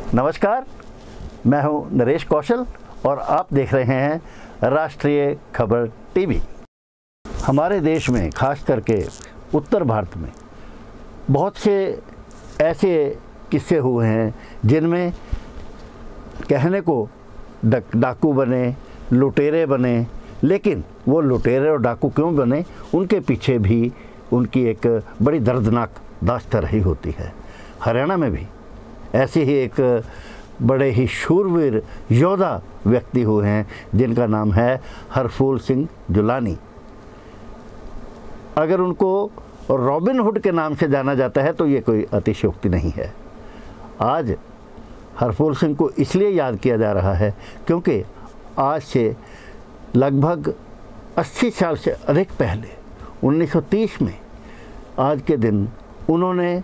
नमस्कार, मैं हूं नरेश कौशल और आप देख रहे हैं राष्ट्रीय खबर टीवी। हमारे देश में खास करके उत्तर भारत में बहुत से ऐसे किस्से हुए हैं जिनमें कहने को डाकू बने, लुटेरे बने, लेकिन वो लुटेरे और डाकू क्यों बने, उनके पीछे भी उनकी एक बड़ी दर्दनाक दास्तान रही होती है। हरियाणा में भी ऐसे ही एक बड़े ही शूरवीर योद्धा व्यक्ति हुए हैं जिनका नाम है हरफूल सिंह जुलानी। अगर उनको रॉबिन हुड के नाम से जाना जाता है तो ये कोई अतिशयोक्ति नहीं है। आज हरफूल सिंह को इसलिए याद किया जा रहा है क्योंकि आज से लगभग 80 साल से अधिक पहले 1930 में आज के दिन उन्होंने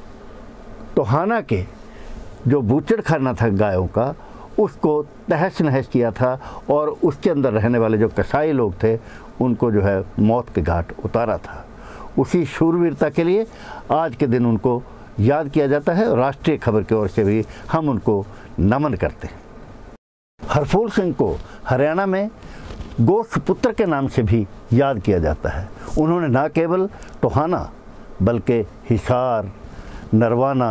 टोहाना के जो बूचड़ खाना था गायों का, उसको तहस नहस किया था और उसके अंदर रहने वाले जो कसाई लोग थे उनको जो है मौत के घाट उतारा था। उसी शूरवीरता के लिए आज के दिन उनको याद किया जाता है। राष्ट्रीय खबर की ओर से भी हम उनको नमन करते हैं। हरफूल सिंह को हरियाणा में गोश्त पुत्र के नाम से भी याद किया जाता है। उन्होंने न केवल टोहाना बल्कि हिसार, नरवाना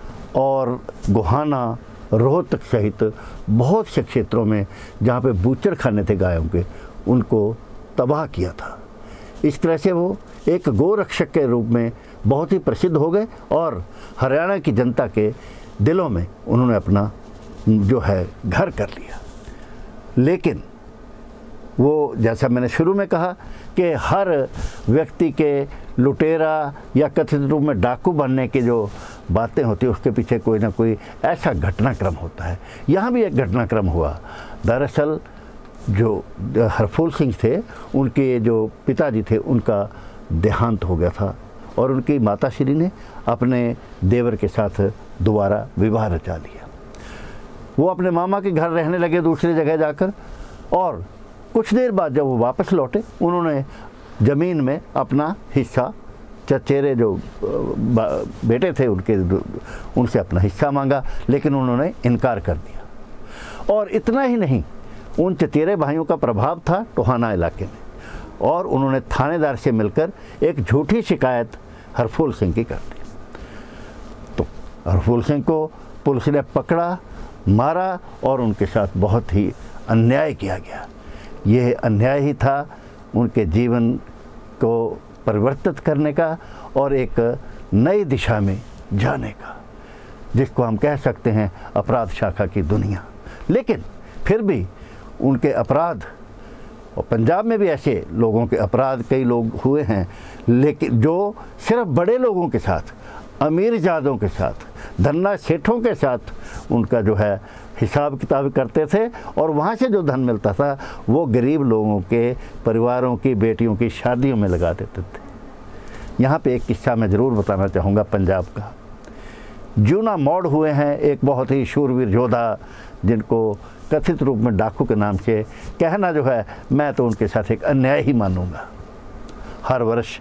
और गोहाना, रोहतक सहित बहुत से क्षेत्रों में जहाँ पे बूचड़ खाने थे गायों के, उनको तबाह किया था। इस तरह से वो एक गोरक्षक के रूप में बहुत ही प्रसिद्ध हो गए और हरियाणा की जनता के दिलों में उन्होंने अपना जो है घर कर लिया। लेकिन वो, जैसा मैंने शुरू में कहा कि हर व्यक्ति के लुटेरा या कथित रूप में डाकू बनने की जो बातें होती है उसके पीछे कोई ना कोई ऐसा घटनाक्रम होता है। यहाँ भी एक घटनाक्रम हुआ। दरअसल जो हरफूल सिंह थे, उनके जो पिताजी थे, उनका देहांत हो गया था और उनकी माताश्री ने अपने देवर के साथ दोबारा विवाह रचा लिया। वो अपने मामा के घर रहने लगे दूसरी जगह जाकर, और कुछ देर बाद जब वो वापस लौटे उन्होंने ज़मीन में अपना हिस्सा, चचेरे जो बेटे थे उनसे अपना हिस्सा मांगा, लेकिन उन्होंने इनकार कर दिया। और इतना ही नहीं, उन चचेरे भाइयों का प्रभाव था टोहाना इलाके में और उन्होंने थानेदार से मिलकर एक झूठी शिकायत हरफूल सिंह की कर दी। तो हरफूल सिंह को पुलिस ने पकड़ा, मारा और उनके साथ बहुत ही अन्याय किया गया। यह अन्याय ही था उनके जीवन को परिवर्तित करने का और एक नई दिशा में जाने का, जिसको हम कह सकते हैं अपराध शाखा की दुनिया। लेकिन फिर भी उनके अपराध, और पंजाब में भी ऐसे लोगों के अपराध कई लोग हुए हैं, लेकिन जो सिर्फ बड़े लोगों के साथ, अमीर जादों के साथ, धन्ना सेठों के साथ उनका जो है हिसाब किताब करते थे और वहाँ से जो धन मिलता था वो गरीब लोगों के परिवारों की बेटियों की शादियों में लगा देते थे। यहाँ पे एक किस्सा मैं ज़रूर बताना चाहूँगा पंजाब का। जूना मोड़ हुए हैं एक बहुत ही शूरवीर योद्धा जिनको कथित रूप में डाकू के नाम से कहना जो है, मैं तो उनके साथ एक अन्याय ही मानूँगा। हर वर्ष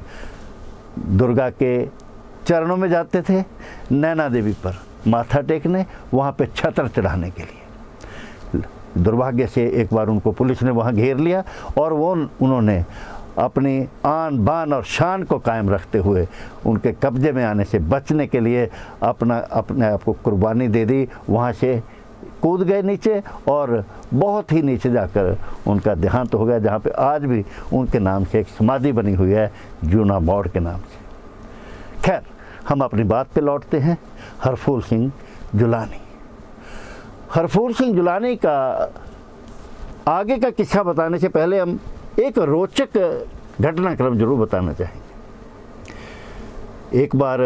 दुर्गा के चरणों में जाते थे, नैना देवी पर माथा टेकने, वहाँ पे छत्र चढ़ाने के लिए। दुर्भाग्य से एक बार उनको पुलिस ने वहाँ घेर लिया और उन्होंने अपनी आन बान और शान को कायम रखते हुए उनके कब्जे में आने से बचने के लिए अपने आप को कुर्बानी दे दी। वहाँ से कूद गए नीचे और बहुत ही नीचे जाकर उनका देहांत हो गया, जहाँ पे आज भी उनके नाम से एक समाधि बनी हुई है, जूना मोड़ के नाम से। खैर, हम अपनी बात पे लौटते हैं। हरफूल सिंह जुलानी। हरफूल सिंह जुलानी का आगे का किस्सा बताने से पहले हम एक रोचक घटनाक्रम जरूर बताना चाहेंगे। एक बार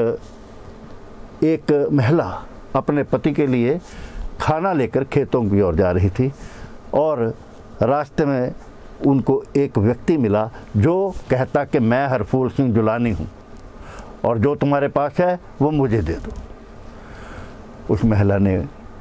एक महिला अपने पति के लिए खाना लेकर खेतों की ओर जा रही थी और रास्ते में उनको एक व्यक्ति मिला जो कहता कि मैं हरफूल सिंह जुलानी हूँ और जो तुम्हारे पास है वो मुझे दे दो। उस महिला ने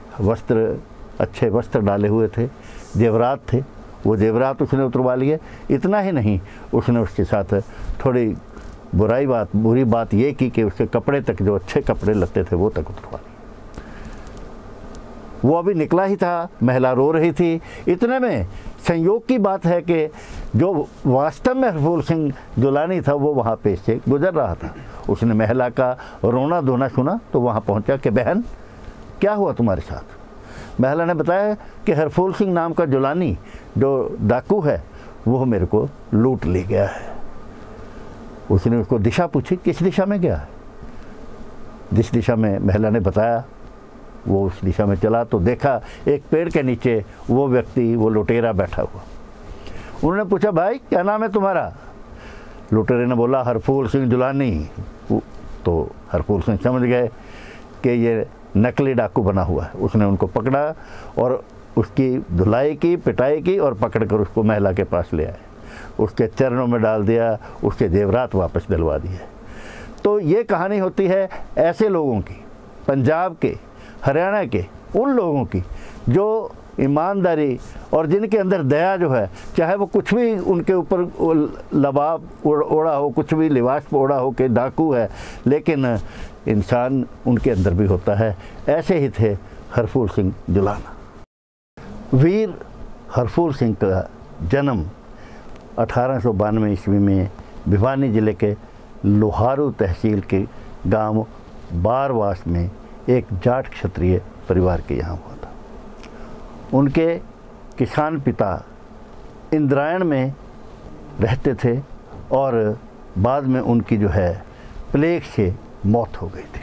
अच्छे वस्त्र डाले हुए थे, जेवरात थे, वो जेवरात उसने उतरवा लिए। इतना ही नहीं, उसने उसके साथ थोड़ी बुरी बात ये की कि उसके कपड़े तक, जो अच्छे कपड़े लगते थे, वो तक उतरवा लिए। वो अभी निकला ही था, महिला रो रही थी। इतने में संयोग की बात है कि जो वास्तव में हरफूल सिंह दुलानी था वो वहाँ पे से गुजर रहा था। उसने महिला का रोना धोना सुना तो वहाँ पहुँचा कि बहन क्या हुआ तुम्हारे साथ। महिला ने बताया कि हरफूल सिंह नाम का दुलानी जो डाकू है वो मेरे को लूट ले गया है। उसने उसको दिशा पूछी, किस दिशा में गया है। जिस दिशा में महिला ने बताया वो उस दिशा में चला तो देखा एक पेड़ के नीचे वो व्यक्ति, वो लुटेरा बैठा हुआ। उन्होंने पूछा, भाई क्या नाम है तुम्हारा। लुटेरे ने बोला, हरफूल सिंह दुलानी। तो हरफूल सिंह समझ गए कि ये नकली डाकू बना हुआ है। उसने उनको पकड़ा और उसकी धुलाई की, पिटाई की और पकड़कर उसको महिला के पास ले आए। उसके चरणों में डाल दिया, उसके जेवरात वापस दिलवा दिए। तो ये कहानी होती है ऐसे लोगों की, पंजाब के, हरियाणा के उन लोगों की जो ईमानदारी और जिनके अंदर दया जो है, चाहे वो कुछ भी उनके ऊपर लबाब ओढ़ा हो, कुछ भी लिबास ओढ़ा हो कि डाकू है, लेकिन इंसान उनके अंदर भी होता है। ऐसे ही थे हरफूल सिंह दुलाना। वीर हरफूल सिंह का जन्म 1892 ईस्वी में भिवानी ज़िले के लोहारू तहसील के गांव बारवास में एक जाट क्षत्रिय परिवार के यहाँ हुआ था। उनके किसान पिता इंद्रायण में रहते थे और बाद में उनकी जो है प्लेग से मौत हो गई थी।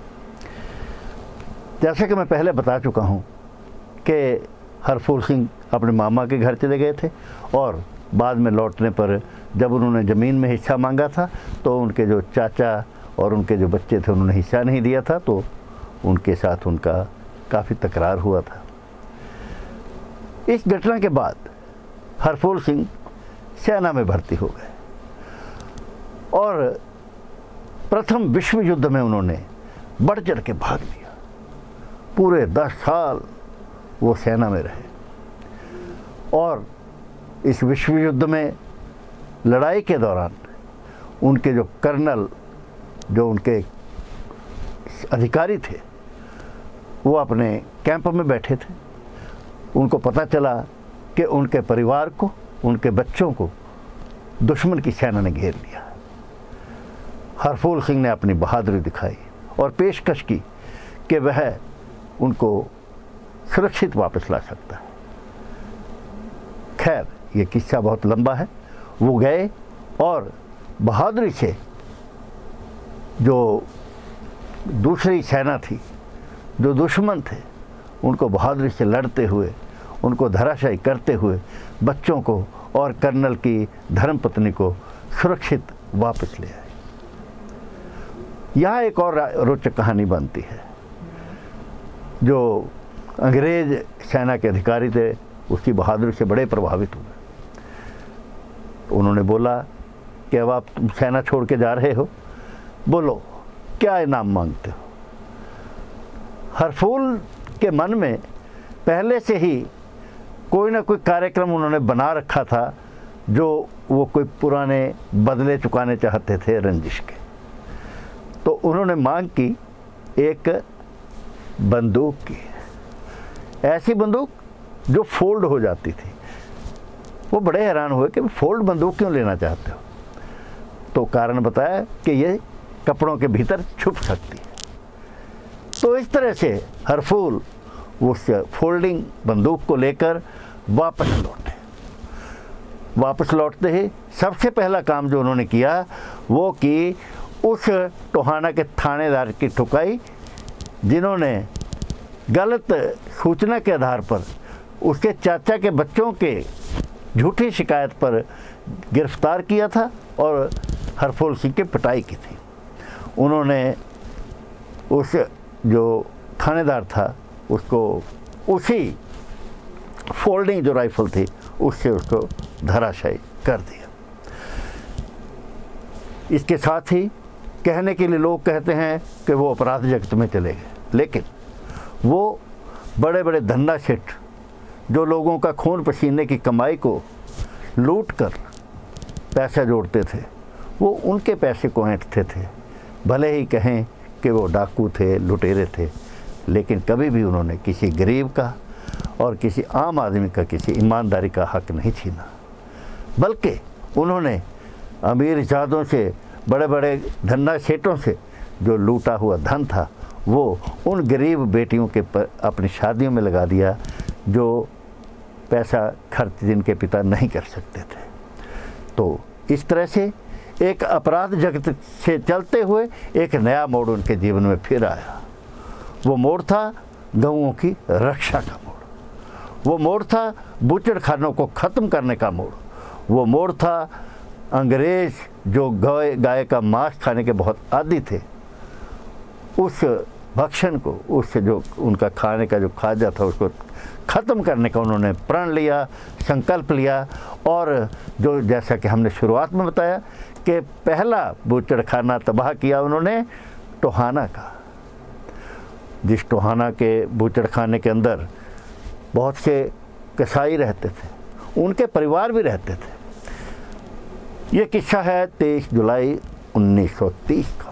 जैसे कि मैं पहले बता चुका हूँ कि हरफूल सिंह अपने मामा के घर चले गए थे और बाद में लौटने पर जब उन्होंने ज़मीन में हिस्सा मांगा था तो उनके जो चाचा और उनके जो बच्चे थे उन्होंने हिस्सा नहीं दिया था, तो उनके साथ उनका काफ़ी तकरार हुआ था। इस घटना के बाद हरफूल सिंह सेना में भर्ती हो गए और प्रथम विश्व युद्ध में उन्होंने बढ़ चढ़ के भाग लिया। पूरे 10 साल वो सेना में रहे और इस विश्व युद्ध में लड़ाई के दौरान उनके जो कर्नल, जो उनके अधिकारी थे, वो अपने कैंप में बैठे थे। उनको पता चला कि उनके परिवार को, उनके बच्चों को दुश्मन की सेना ने घेर लिया। हरफूल सिंह ने अपनी बहादुरी दिखाई और पेशकश की कि वह उनको सुरक्षित वापस ला सकता है। खैर, ये किस्सा बहुत लंबा है। वो गए और बहादुरी से जो दूसरी सेना थी, जो दुश्मन थे, उनको बहादुरी से लड़ते हुए, उनको धराशायी करते हुए बच्चों को और कर्नल की धर्मपत्नी को सुरक्षित वापस ले आए। यहाँ एक और रोचक कहानी बनती है। जो अंग्रेज सेना के अधिकारी थे उसकी बहादुरी से बड़े प्रभावित हुए। उन्होंने बोला कि अब आप सेना छोड़ के जा रहे हो, बोलो क्या इनाम मांगते हो। हरफूल के मन में पहले से ही कोई ना कोई कार्यक्रम उन्होंने बना रखा था जो वो कोई पुराने बदले चुकाने चाहते थे रंजिश के। तो उन्होंने मांग की एक बंदूक की, ऐसी बंदूक जो फोल्ड हो जाती थी। वो बड़े हैरान हुए कि फोल्ड बंदूक क्यों लेना चाहते हो। तो कारण बताया कि ये कपड़ों के भीतर छुप सकती है। तो इस तरह से हरफूल उस फोल्डिंग बंदूक को लेकर वापस लौटे। वापस लौटते ही सबसे पहला काम जो उन्होंने किया वो कि उस टोहाना के थानेदार की ठुकाई, जिन्होंने गलत सूचना के आधार पर उसके चाचा के बच्चों के झूठी शिकायत पर गिरफ्तार किया था और हरफूल सिंह की पिटाई की थी। उन्होंने उस जो थानेदार था उसको उसी फोल्डिंग जो राइफल थी उससे उसको धराशायी कर दिया। इसके साथ ही कहने के लिए लोग कहते हैं कि वो अपराध जगत में चले गए, लेकिन वो बड़े बड़े धंधा सेठ जो लोगों का खून पसीने की कमाई को लूट कर पैसा जोड़ते थे, वो उनके पैसे को ऐंठते थे। भले ही कहें कि वो डाकू थे, लुटेरे थे, लेकिन कभी भी उन्होंने किसी गरीब का और किसी आम आदमी का किसी ईमानदारी का हक नहीं छीना, बल्कि उन्होंने अमीर ज़ादों से, बड़े बड़े धन्ना सेठों से जो लूटा हुआ धन था वो उन गरीब बेटियों के अपनी शादियों में लगा दिया, जो पैसा खर्च जिनके पिता नहीं कर सकते थे। तो इस तरह से एक अपराध जगत से चलते हुए एक नया मोड़ उनके जीवन में फिर आया। वो मोड़ था गऊओं की रक्षा का मोड़, वो मोड़ था बूचड़खानों को ख़त्म करने का मोड़, वो मोड़ था अंग्रेज़ जो गाय का मांस खाने के बहुत आदी थे, उस भक्षण को, उससे जो उनका खाने का जो खाजा था उसको ख़त्म करने का उन्होंने प्रण लिया, संकल्प लिया। और जो जैसा कि हमने शुरुआत में बताया कि पहला बूचड़खाना तबाह किया उन्होंने टोहाना का। जिस टोहाना के बूचड़खाने के अंदर बहुत से कसाई रहते थे, उनके परिवार भी रहते थे। ये किस्सा है 23 जुलाई 1930 का।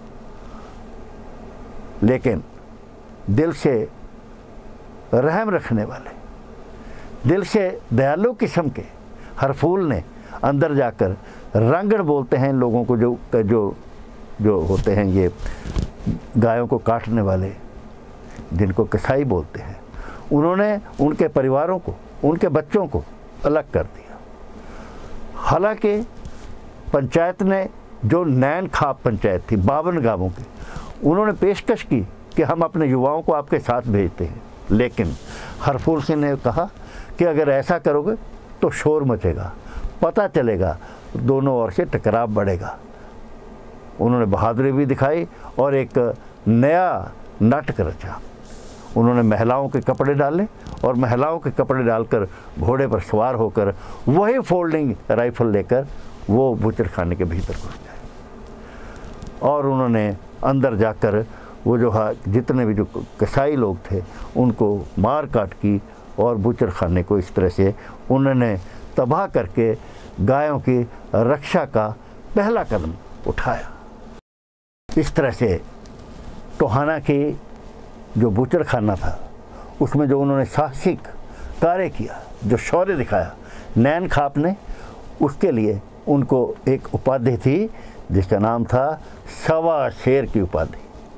लेकिन दिल से रहम रखने वाले, दिल से दयालु किस्म के हरफूल ने अंदर जाकर रंगड़ बोलते हैं लोगों को, जो होते हैं ये गायों को काटने वाले, जिनको कसाई बोलते हैं, उन्होंने उनके परिवारों को, उनके बच्चों को अलग कर दिया। हालांकि पंचायत ने, जो नैन खाप पंचायत थी 52 गांवों की, उन्होंने पेशकश की कि हम अपने युवाओं को आपके साथ भेजते हैं, लेकिन हरफूल सिंह ने कहा कि अगर ऐसा करोगे तो शोर मचेगा, पता चलेगा, दोनों ओर से टकराव बढ़ेगा। उन्होंने बहादुरी भी दिखाई और एक नया नाटक रचा। उन्होंने महिलाओं के कपड़े डाले और महिलाओं के कपड़े डालकर घोड़े पर सवार होकर वही फोल्डिंग राइफल लेकर वो बूचड़खाने के भीतर घुस गए और उन्होंने अंदर जाकर वो जो जितने भी जो कसाई लोग थे उनको मार काट की और बूचड़खाने को इस तरह से उन्होंने तबाह करके गायों की रक्षा का पहला कदम उठाया। इस तरह से टोहाना की जो बूचड़खाना था उसमें जो उन्होंने साहसिक कार्य किया, जो शौर्य दिखाया नैन खाप ने, उसके लिए उनको एक उपाधि थी जिसका नाम था सवा शेर की उपाधि।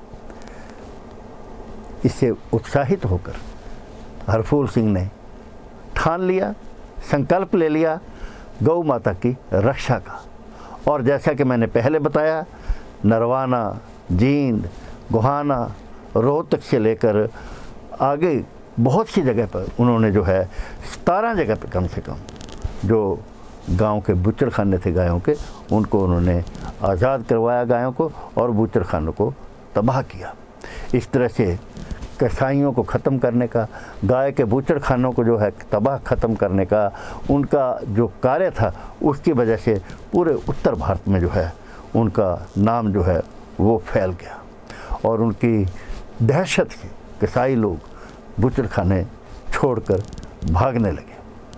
इससे उत्साहित होकर हरफूल सिंह ने ठान लिया, संकल्प ले लिया गौ माता की रक्षा का। और जैसा कि मैंने पहले बताया, नरवाना, जींद, गोहाना, रोहतक से लेकर आगे बहुत सी जगह पर उन्होंने जो है 17 जगह पर कम से कम जो गांव के बूचड़खाने थे गायों के, उनको उन्होंने आज़ाद करवाया गायों को और बूचड़खानों को तबाह किया। इस तरह से कसाईयों को ख़त्म करने का, गाय के बूचड़खानों को जो है तबाह ख़त्म करने का उनका जो कार्य था, उसकी वजह से पूरे उत्तर भारत में जो है उनका नाम जो है वो फैल गया और उनकी दहशत से कसाई लोग बूचड़खाने छोड़कर भागने लगे।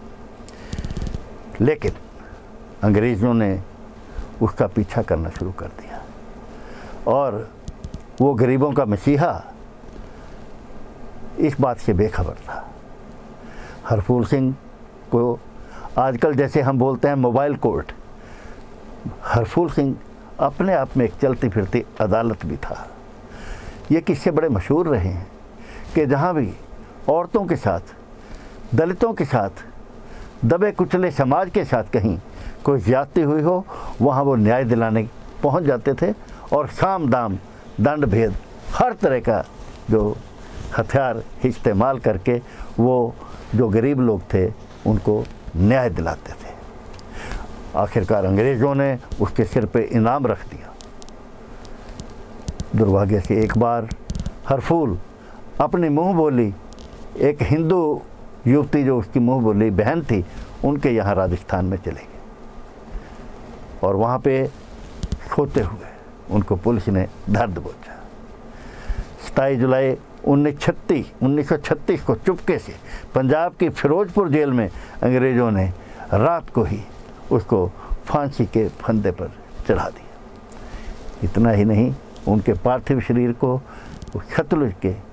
लेकिन अंग्रेज़ों ने उसका पीछा करना शुरू कर दिया और वो गरीबों का मसीहा इस बात से बेखबर था। हरफूल सिंह को आजकल जैसे हम बोलते हैं मोबाइल कोर्ट, हरफूल सिंह अपने आप में एक चलती फिरती अदालत भी था। ये किस्से बड़े मशहूर रहे हैं कि जहाँ भी औरतों के साथ, दलितों के साथ, दबे कुचले समाज के साथ कहीं कोई ज़्यादती हुई हो, वहाँ वो न्याय दिलाने पहुँच जाते थे और साम दाम दंड भेद हर तरह का जो हथियार इस्तेमाल करके वो जो गरीब लोग थे उनको न्याय दिलाते थे। आखिरकार अंग्रेज़ों ने उसके सिर पे इनाम रख दिया। दुर्भाग्य से एक बार हरफूल अपनी मुँह बोली एक हिंदू युवती, जो उसकी मुँह बोली बहन थी, उनके यहाँ राजस्थान में चले गए और वहाँ पे सोते हुए उनको पुलिस ने धर दबोचा। 27 जुलाई 1936 को चुपके से पंजाब की फिरोजपुर जेल में अंग्रेज़ों ने रात को ही उसको फांसी के फंदे पर चढ़ा दिया। इतना ही नहीं, उनके पार्थिव शरीर को सतलुज के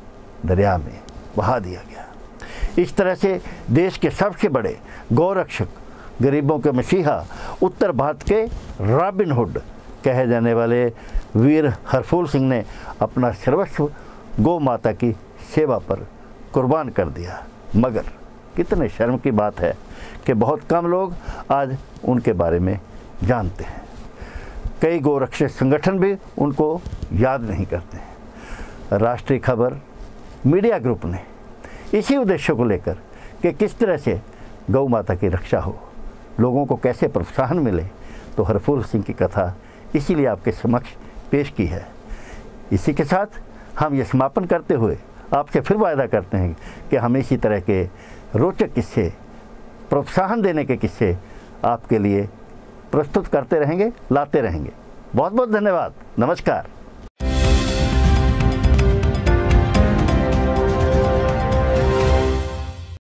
दरिया में बहा दिया गया। इस तरह से देश के सबसे बड़े गौरक्षक, गरीबों के मसीहा, उत्तर भारत के रॉबिन हुड कहे जाने वाले वीर हरफूल सिंह ने अपना सर्वस्व गौ माता की सेवा पर कुर्बान कर दिया। मगर कितने शर्म की बात है कि बहुत कम लोग आज उनके बारे में जानते हैं। कई गौरक्षक संगठन भी उनको याद नहीं करते हैं। राष्ट्रीय खबर मीडिया ग्रुप ने इसी उद्देश्य को लेकर कि किस तरह से गौ माता की रक्षा हो, लोगों को कैसे प्रोत्साहन मिले, तो हरफूल सिंह की कथा इसीलिए आपके समक्ष पेश की है। इसी के साथ हम ये समापन करते हुए आपसे फिर वायदा करते हैं कि हम इसी तरह के रोचक किस्से, प्रोत्साहन देने के किस्से आपके लिए प्रस्तुत करते रहेंगे, लाते रहेंगे। बहुत बहुत धन्यवाद। नमस्कार।